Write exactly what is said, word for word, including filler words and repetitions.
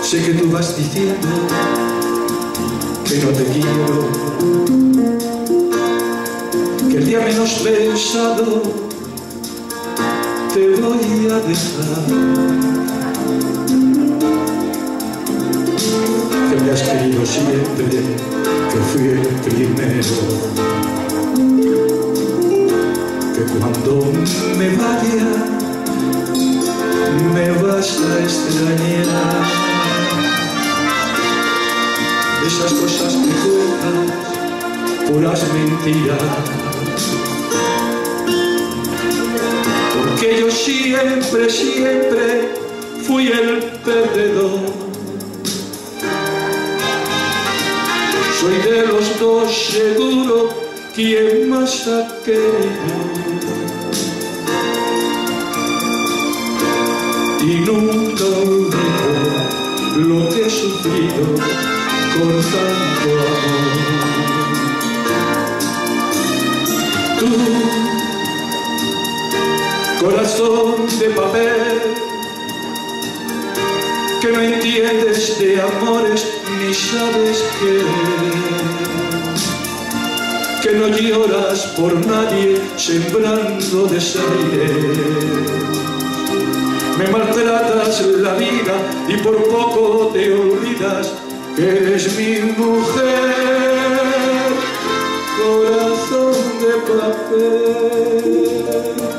Sé que tú vas diciendo que no te quiero, que el día menos pensado te voy a dejar, que me has querido siempre, que fui el primero, que cuando me vaya me vas a extrañar. Esas cosas que cuentas, puras mentiras, porque yo siempre, siempre fui el perdedor. Soy de los dos seguro quien más ha querido, y nunca olvido lo que he sufrido con tanto amor. Tú, corazón de papel, que no entiendes de amores ni sabes querer, que no lloras por nadie sembrando desaire. Me maltratas la vida y por poco te olvidas que eres mi mujer, corazón de papel.